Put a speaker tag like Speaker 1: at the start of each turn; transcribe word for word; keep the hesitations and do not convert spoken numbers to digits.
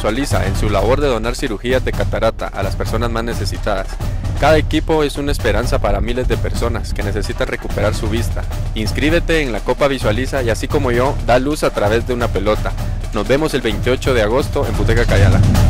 Speaker 1: Visualiza en su labor de donar cirugías de catarata a las personas más necesitadas. Cada equipo es una esperanza para miles de personas que necesitan recuperar su vista. Inscríbete en la Copa Visualiza y así como yo, da luz a través de una pelota. Nos vemos el veintiocho de agosto en Futeca Cayala.